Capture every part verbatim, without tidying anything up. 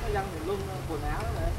văng thì luôn quần áo đó rồi.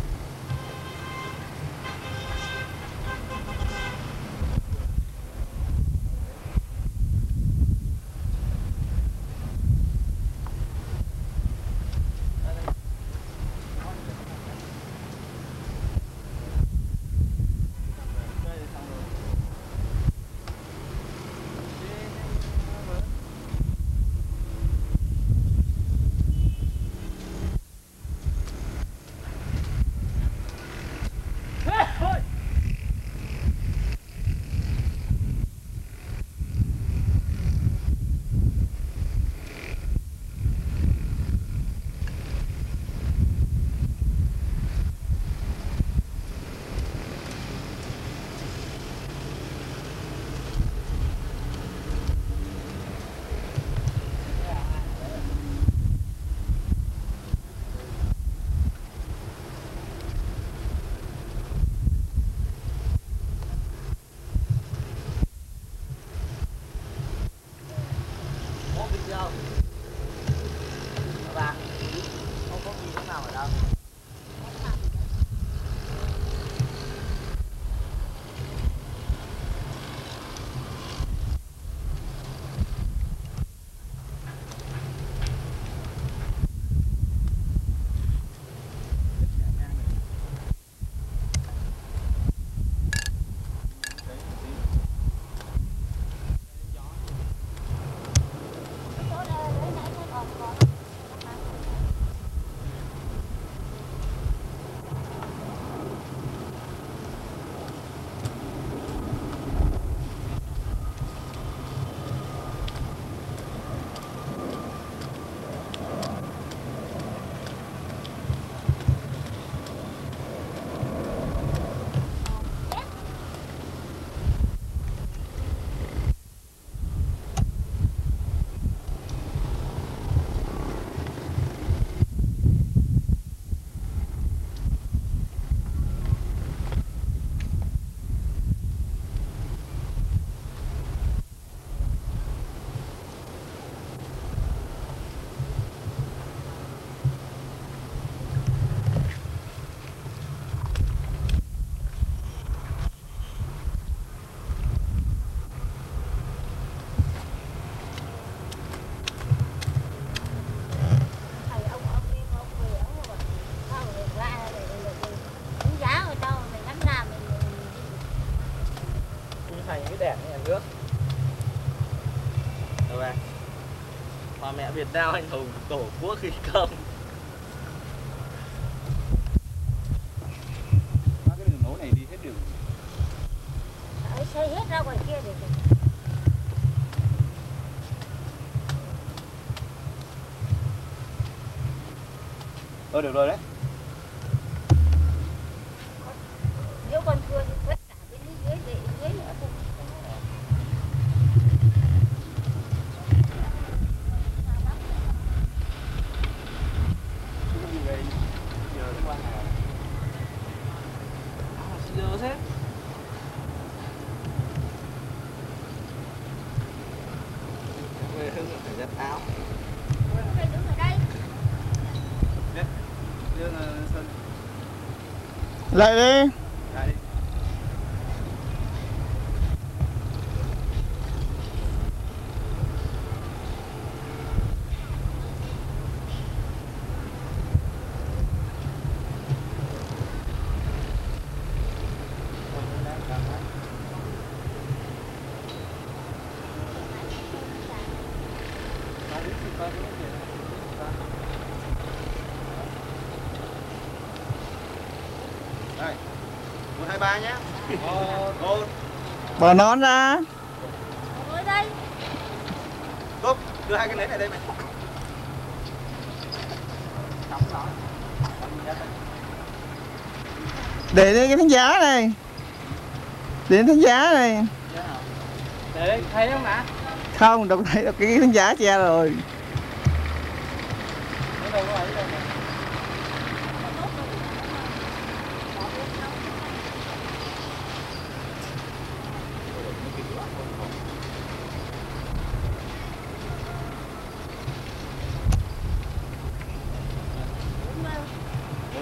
Mẹ Việt Nam anh hùng tổ quốc ghi công. Cái đường nối này đi hết đường. Đấy, xây hết ra ngoài kia để Ờ được rồi đấy. nếu con cưa thì quét cả bên dưới để dưới nữa không. Giờ thế về hướng phải giặt áo. Phải đứng ở đây. Đấy. Dương Sơn. Lại đi. Lại đi. Đây. một hai ba nhé. Một. Bỏ nón ra. Ngồi đây. Cúc, đưa hai cái nến này đây mày. Để đây cái thánh giá này. Để cái thánh giá này. để thấy không ạ? Không, đâu thấy đâu, cái thánh giá che rồi. Đâu có ấy đâu mà.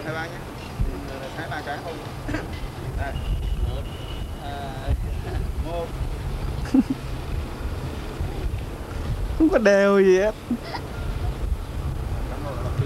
hai ba nhé. Hai ba cái không. Đây. một hai Một. Không có đều gì hết. Cảm ơn lập đi.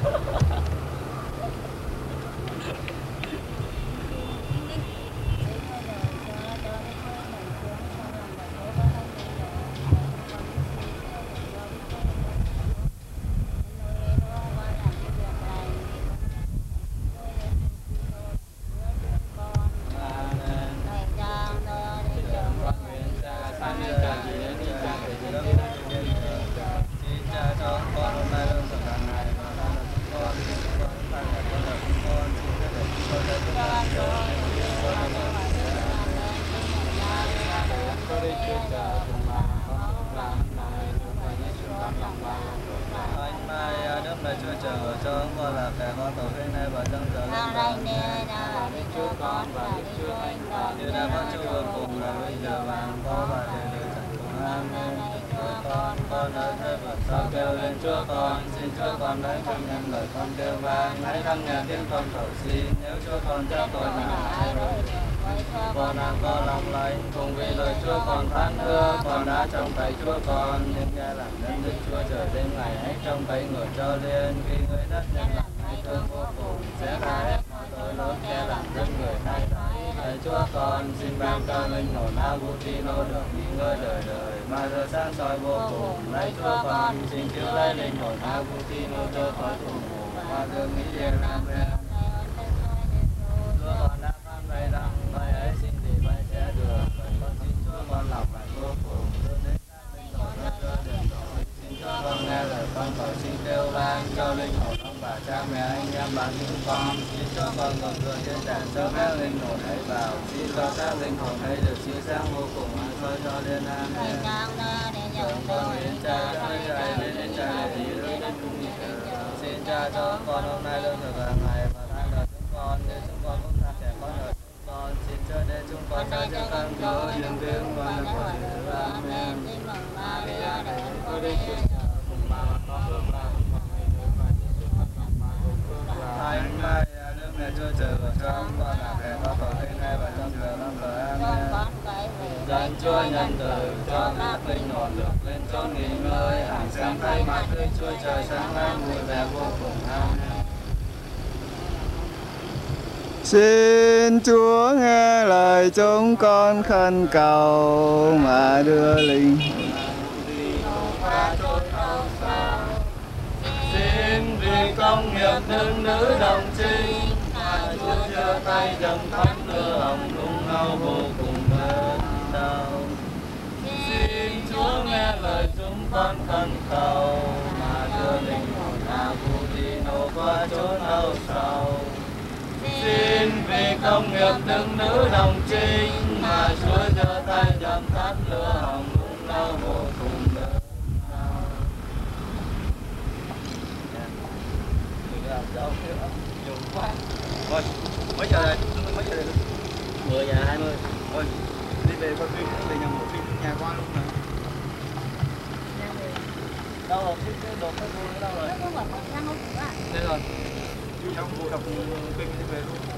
Sao kêu lên Chúa con, xin Chúa con lấy trong nhân lời con kêu vang, hãy lắng nghe tiếng con cầu xin, nếu Chúa con cho tôi nào hãy rồi con đang có lòng lành, cùng vì lời Chúa con phán hứa, con đã trong tay Chúa con, nhưng nghe làm nhân Đức Chúa trời đêm ngày hãy trong tay người cho liên, khi người đất nhân làm hãy thương vô cùng, sẽ tha hết mọi tội lỗi kẻ làm dân người thay đổi. Lạy Chúa con, xin ban cho linh hồn Agustino được nghỉ ngơi đời đời, mà giờ sáng soi vô cùng. Lạy Chúa con, xin cứu lấy linh hồn Agustino cho khỏi tù mù, mà giờ nghĩ điên nam em. Chúa con đã phán vậy rằng lời ấy xin thì bay sẽ được, vậy con xin Chúa con lòng lại vô cùng, đưa đến các linh hồn cho cho được rồi. Xin Chúa con nghe lời con cầu xin kêu vang cho linh hồn ông bà cha mẹ anh em bạn hữu con. Xin Chúa con còn người trên đàn cho các linh hồn hãy vào, xin cho các linh hồn hãy được chiếu sáng vô cùng an soi cho liên an. Con con nguyện cha cho trời đến đến trời để đi đến đến cung nhị tử. Xin cha cho con hôm nay lương thực hàng ngày và tha nợ chúng con như chúng con cũng tha kẻ có nợ chúng con. Xin cho đến chúng con tha cho các Chúa những tiếng con là của Chúa. Amen. Tôi đi Chúa cùng bà con ước là Thánh Maria Đức Mẹ Chúa Trời của chúng con là kẻ có tội lỗi nay và trong giờ lâm đời. Amen. Dân Chúa nhân từ cho các linh hồn được lên chốn nghỉ ngơi, hàng sáng thay mặt Đức Chúa Trời sáng lên vui vẻ vô cùng. Amen. Xin Chúa nghe lời chúng con khẩn cầu mà đưa linh Xin vì công nghiệp nương nữ đồng trinh mà Chúa giơ tay dâng thánh lửa hồng nung nao vô cùng đớn đau. Xin Chúa nghe lời chúng con khẩn cầu mà đưa linh hồn Agustino qua chốn âu sầu. Xin vì công nghiệp nương nữ đồng trinh mà Chúa giơ tay dâng thánh lửa hồng nung nao vô cùng đớn đau. Dùng quá. Rồi, mấy giờ rồi? Mấy giờ rồi? mười giờ hai mươi. Rồi, đi về coi phim, về nhà một phim nhà qua luôn mà. Đâu rồi? Cái cái đồ cái vui đâu rồi? Đây rồi. Chú cháu vô đọc phim đi về luôn.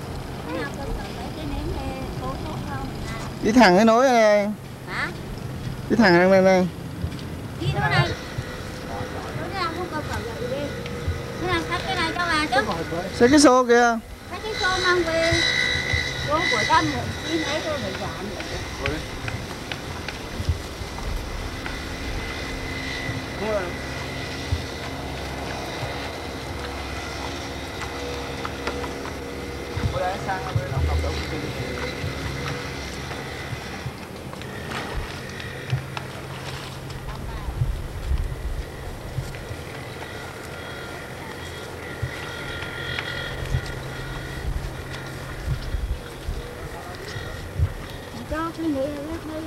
đi thẳng cái nối này, Hả? đi thẳng sang đây này. Đi đâu này? Nó làm không cần phải dậy đi. Nó làm cắt cái này cho bà chứ. Xe cái xô kìa. Cắt cái xô mang về. Con của ta một xin ấy thôi phải giảm. Rồi. Đúng rồi. Bữa đấy sang bên ông học đâu cũng Cho cái người nó thấy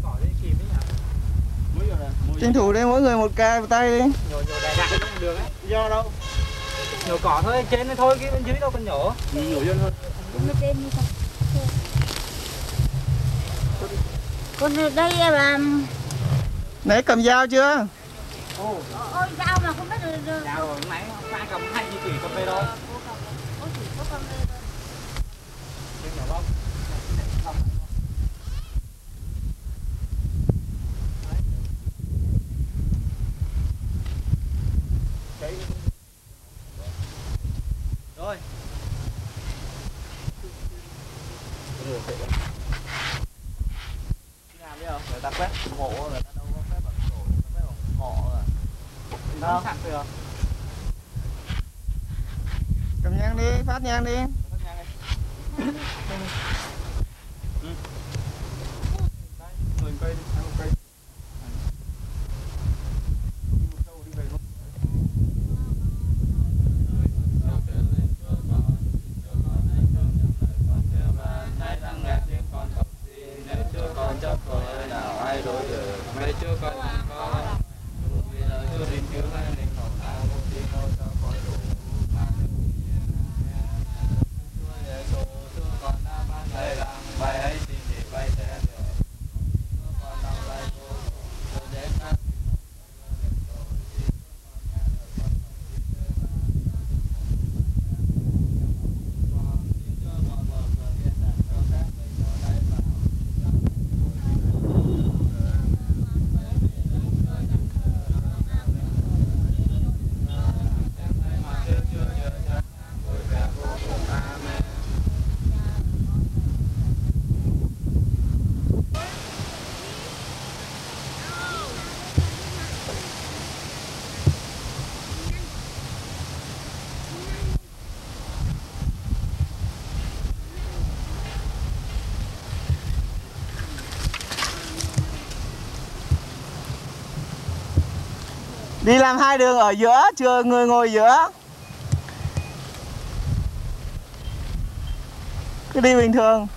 Tranh thủ đây mỗi người một ca một tay đi. Nhổ nhổ đại đại không được ấy. Do đâu? Nhổ cỏ thôi, trên thôi, cái bên dưới đâu cần nhổ. Nhổ dân hơn. Con bên đi thôi. Con đây là Nãy cầm dao chưa? Ồ, ôi dao mà không biết được được. dao rồi, nãy pha cầm hai chỉ chỉ cầm đây thôi. Ôi chỉ có con đây thôi. Trên nhỏ không? Rồi. Làm đi không? Người ta quét hộ, người ta đâu có quét bằng sổ, người ta quét bằng họ à. Nó sẵn được. Cầm nhang đi, phát nhang đi. Phát nhang đi. Ừ. Mười cây đi, hai mươi cây. Đi làm hai đường ở giữa, chưa người ngồi giữa. Cứ đi bình thường.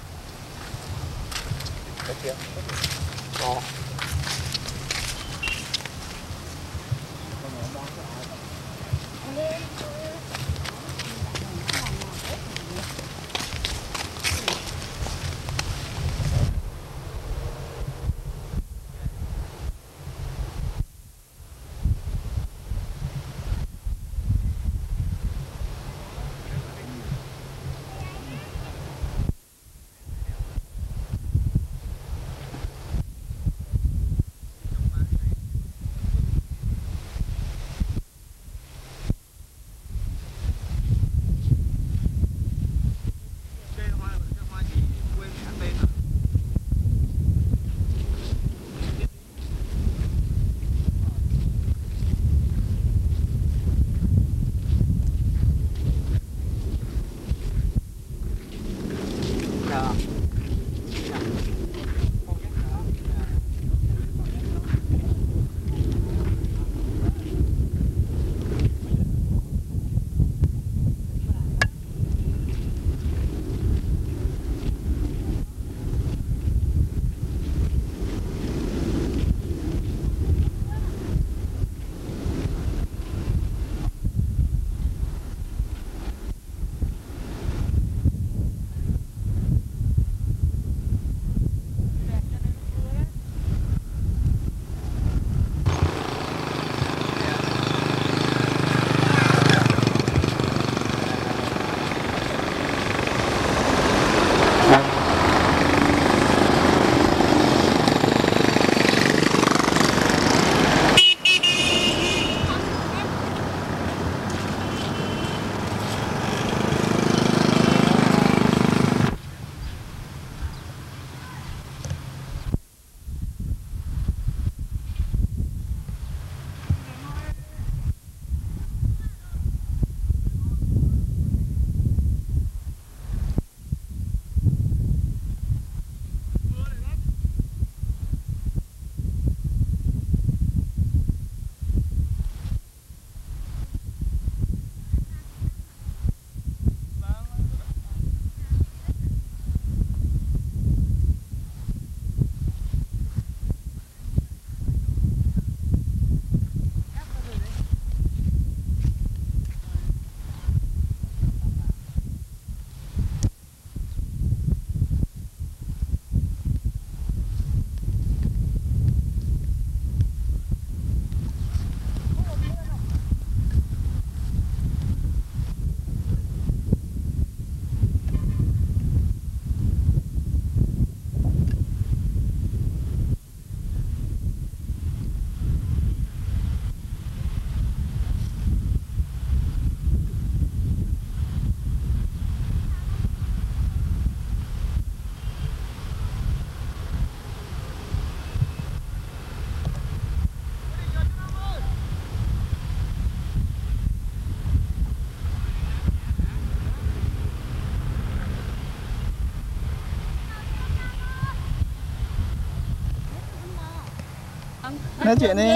Nói chuyện đi.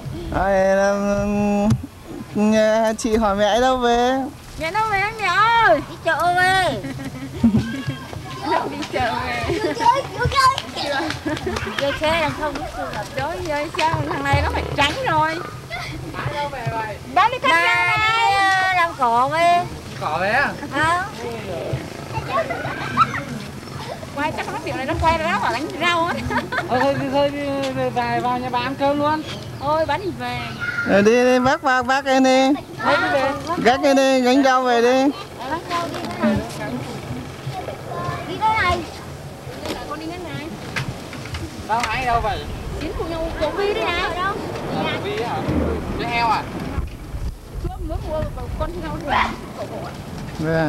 Rồi, nhà chị hỏi mẹ đâu về? Mẹ đâu về anh mẹ ơi? Đi chợ về. Đi chợ về. Vô chơi, vô chơi. Vô chơi làm không biết sự hợp đối với sao thằng này nó phải tránh rồi. Bán đâu về vậy? Bán đi khách ra làm cỏ về. Cỏ về á? Ờ. Quay chắc nó kiểu này nó quay ra đó bảo đánh rau á. Ờ thôi thì thôi đi về vào nhà bà ăn cơm luôn. Thôi bán thì về. Rồi đi đi bác bác bác em đi. Đấy đi về. Gác em đi, gánh rau về đi. Bán rau đi thế này. Đi thế này. Con đi thế này. Đâu ai đâu vậy? Chín của nhau của Vi đây này. Ở đâu? À, Vi hả? Cái heo à? Chưa mới mua con heo thì cổ bộ. Về.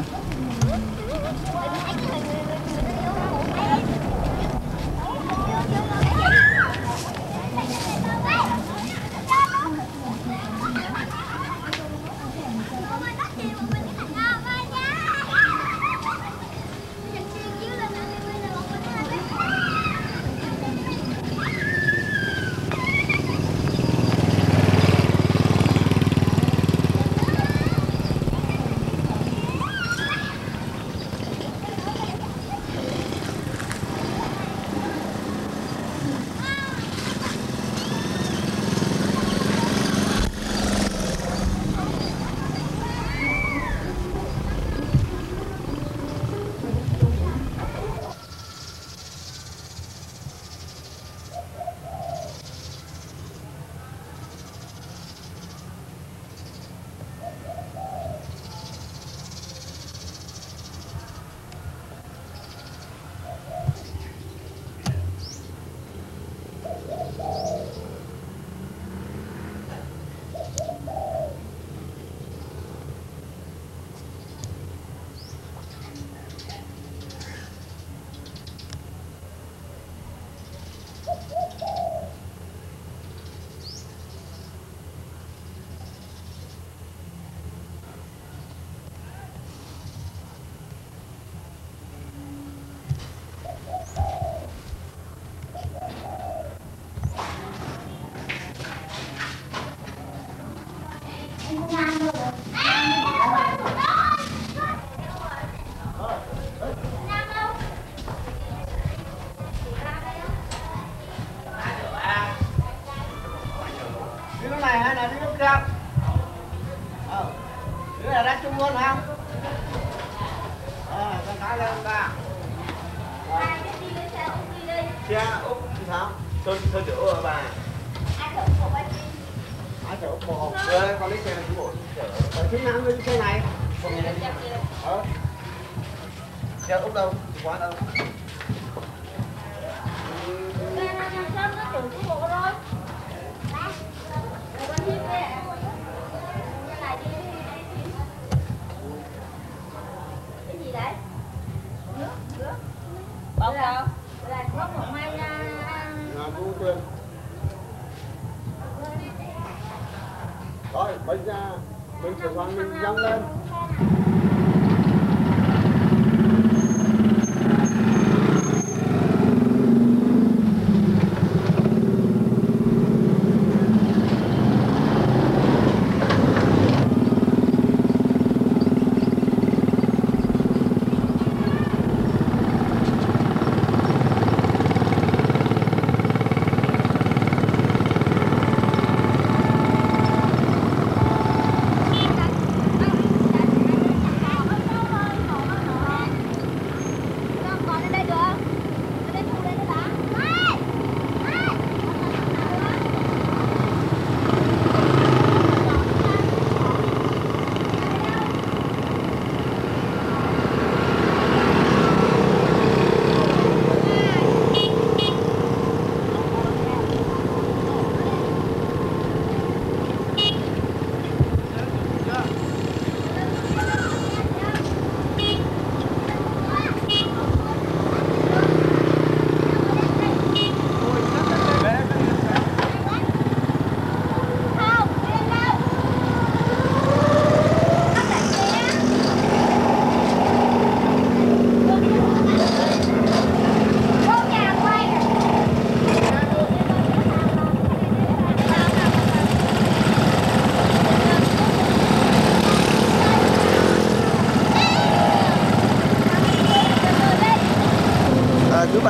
Đi lúc này hay là đi lúc kia? Ờ. Đứa là ra chung luôn không? Ờ, con cái lên ta. Xe Úc thì sao? Sơn sơn chở rồi bà. Ai chở Úc một. Rồi con lấy xe này chú bộ chở. Ở phía Nam lên xe này. Ờ. Xe Úc đâu? Quán đâu? Bông đâu? Là có một mai ra. Là cô Tuyền. Rồi, bây giờ mình sẽ hoàn mình dâng lên.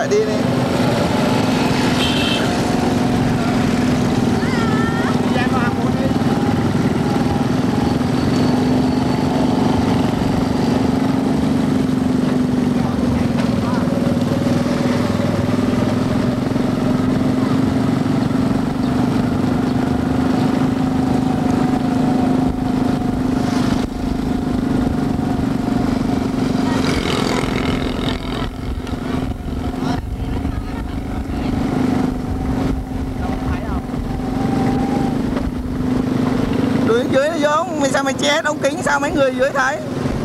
lại đi đi. Đuổi dưới nó vô, mày sao mày che ống kính sao mấy người dưới thấy?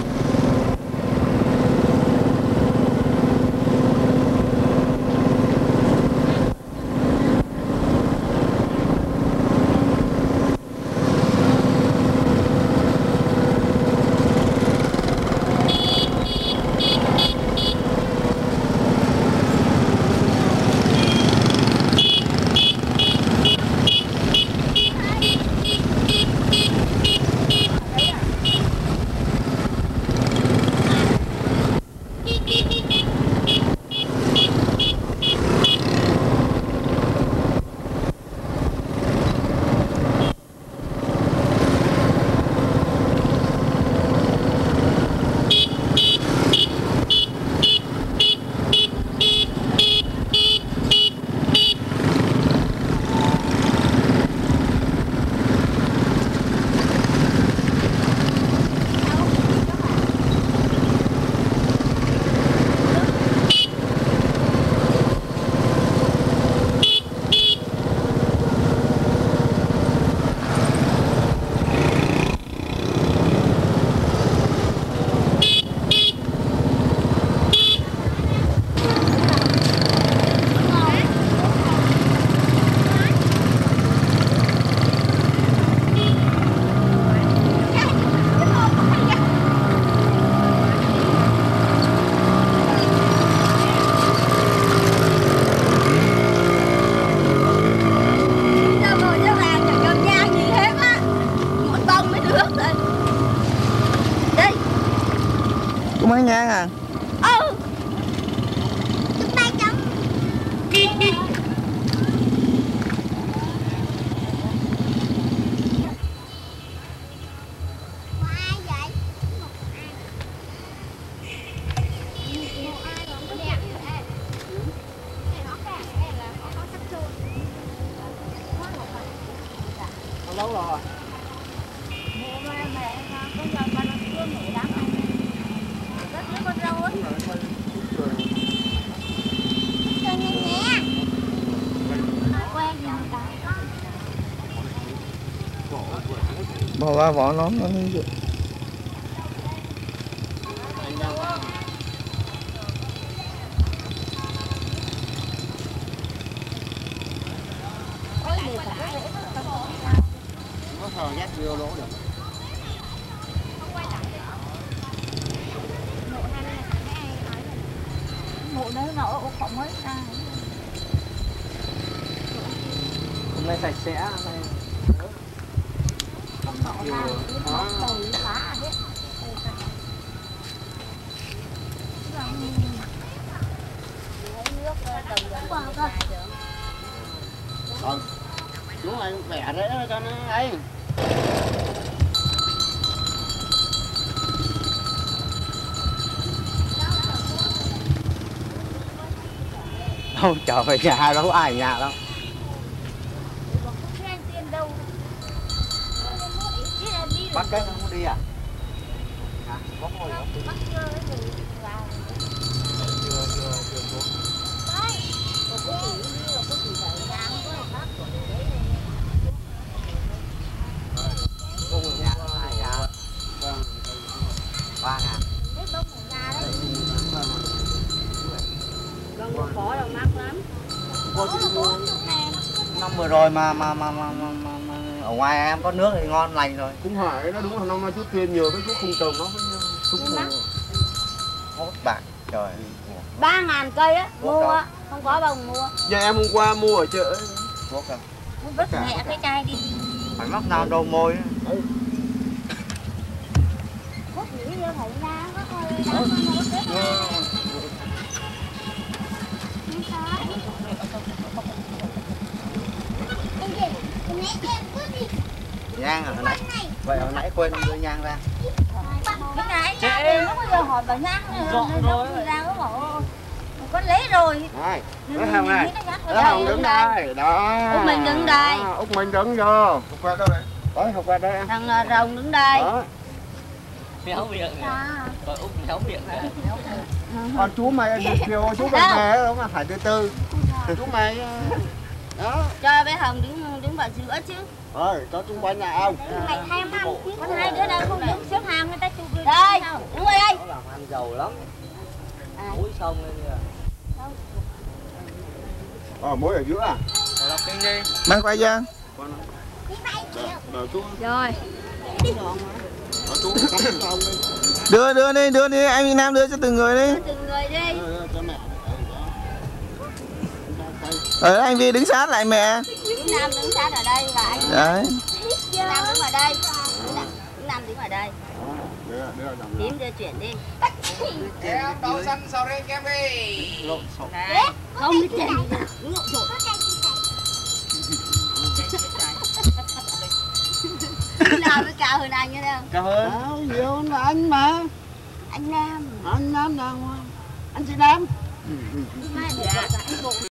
Mới nhang à? Ừ. Chúng ta chấm. Lâu rồi. Mua mẹ có giờ ba nó chưa nghỉ đám này. Rất với con rau ấy. Cho nên nhé. Quen nhau cả. Bỏ qua vỏ nó nó như vậy. Nó thờ nhát vô lỗ được. Mụ đấy nó ở phòng mới ra. Hôm nay sạch sẽ này. Không nọ ra nó tồi phá hết. Còn xuống này khỏe đấy cho nó ấy. Đâu trở về nhà đâu có ai ở nhà đâu. Bắt cái nó không đi à? Hả? Bóc ngồi không? Bắt chưa cái gì vào. Chưa chưa chưa xuống. Đấy. Có chỉ như là có chỉ phải làm có là bắt của đấy này. Bông ở nhà có ai à? Vâng. ba ngàn. Đấy bông ở nhà đấy. Vâng, một phỏ là mắc lắm. Có chị mua năm vừa rồi mà mà mà mà, mà, mà, mà ở ngoài em có nước thì ngon lành rồi. Cũng hỏi nó đúng là năm nay chút tiền nhiều cái thuốc không trồng nó cũng Hốt bạc trời. Ba ngàn cây á mua á, không có bông mua. Nhà em hôm qua mua ở chợ. Thuốc à? Mua vứt mẹ cái chai đi. Phải mắc nào đầu môi. Hút nghĩ ra thầy ra có coi ra nó chết. Nhang à, hồi nãy vậy hồi nãy quên đưa nhang ra. Cái này anh em nó có giờ hỏi bà nhang rồi ra có bảo con lấy rồi. Đây, cái thằng này, cái thằng đứng đây, đó. Út mình đứng đây. Đó, Út mình đứng vô. Học qua đâu đấy? Đấy, học qua đây em. Thằng rồng đứng đây. Đó. Méo miệng còn út méo miệng nữa. Còn chú mày chiều chú về về đúng là phải từ từ. Chú mày đó. Cho bé Hồng đứng đứng vào giữa chứ. Rồi, cho chung quanh nhà ông. Mày tham ăn chứ. Con hai đứa đâu không đứng xếp hàng người ta chụp được. Đây, đứng ngồi đây. Nó làm ăn giàu lắm. Muối xong lên kìa. Ờ, muối ở giữa à? Rồi đọc kinh đi. Mang quay ra. Rồi chú. Rồi. Rồi chú cắm cho ông đi. Đưa đưa đi, đưa đi, anh Việt Nam đưa cho từng người đi. Từng người đi. Ờ, cho mẹ. Ở anh Vi đứng sát lại mẹ. Chú Nam đứng sát ở đây và anh Đấy. Chú Nam đứng ở đây. Chú Nam đứng ở đây. Đưa, đưa dòng Tím đưa chuyển đi. Em đậu xanh sò rê kem đi. lộn xộn. Đấy. Không đi chuyển. Lộn xộn. Chú Nam nó cao hơn anh nữa đâu. Cao hơn. Cao nhiều hơn là anh mà. Anh Nam. Anh Nam nào mà. Anh chị Nam. Mai được anh bộ.